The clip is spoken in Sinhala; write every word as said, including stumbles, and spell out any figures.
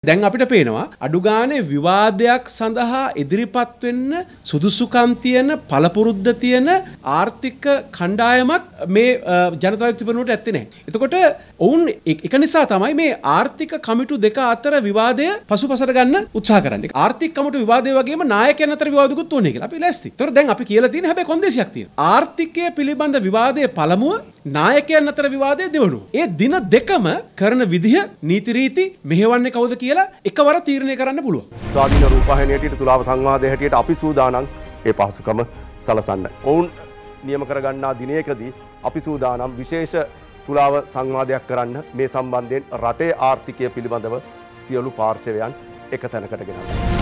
දැන් අපිට පේනවා අඩු ගානේ විවාදයක් සඳහා ඉදිරිපත් වෙන්න සුදුසුකම් තියෙන පළපුරුද්ද තියෙන ආර්ථික කණ්ඩායමක් මේ ජනතා විමුක්ති පෙරමුණට ඇත්තේ නැහැ. එතකොට ඔවුන් එක නිසා තමයි මේ ආර්ථික කමිටු දෙක අතර විවාදය පසුපසට ගන්න උත්සාහ කරන්නේ. ආර්ථික කමිටු විවාදය වගේම නායකයන් අතර විවාදකුත් ඕනේ කියලා. අපි ලෑස්ති. ඒතර දැන් අපි කියලා තියෙන හැබැයි කොන්දේසියක් තියෙනවා. ආර්ථිකය පිළිබඳ විවාදයේ පළමුව නායකයන් අතර විවාදයේ දෙවනුව. ඒ දින දෙකම කරන විදිහ නීති රීති මෙහෙවන්නේ කවුද කියලා එකවර තීරණය කරන්න පුළුවන්. ස්වාධීන රූපවාහිනිය හැටියට තුලාව සංවාදයේ හැටියට අපි සූදානම් ඒ පහසුකම සලසන්න. ඔවුන් නියම කරගන්නා දිනයකදී අපි සූදානම් විශේෂ තුලාව සංවාදයක් කරන්න මේ සම්බන්ධයෙන් රටේ ආර්ථිකය පිළිබඳව සියලු පාර්ශවයන් එක තැනකට ගෙනල්ලා.